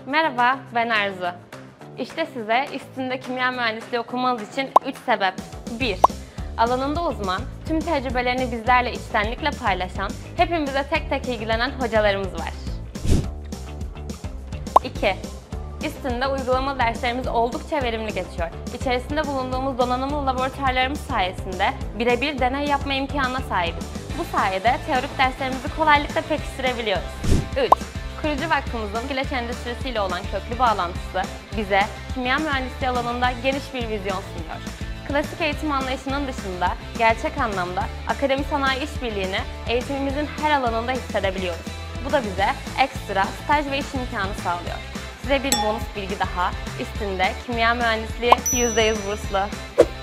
Merhaba, ben Arzu. İşte size İSTİ'nde kimya mühendisliği okumanız için 3 sebep. 1. Alanında uzman, tüm tecrübelerini bizlerle içtenlikle paylaşan, hepimize tek tek ilgilenen hocalarımız var. 2. İSTİ'de uygulamalı derslerimiz oldukça verimli geçiyor. İçerisinde bulunduğumuz donanımlı laboratuvarlarımız sayesinde birebir deney yapma imkanına sahibiz. Bu sayede teorik derslerimizi kolaylıkla pekiştirebiliyoruz. 3. Kurucu vakfımızın ilaç endüstrisiyle olan köklü bağlantısı bize kimya mühendisliği alanında geniş bir vizyon sunuyor. Klasik eğitim anlayışının dışında gerçek anlamda akademi sanayi işbirliğini eğitimimizin her alanında hissedebiliyoruz. Bu da bize ekstra staj ve iş imkanı sağlıyor. Size bir bonus bilgi daha, İSTİ'de kimya mühendisliği %100 burslu.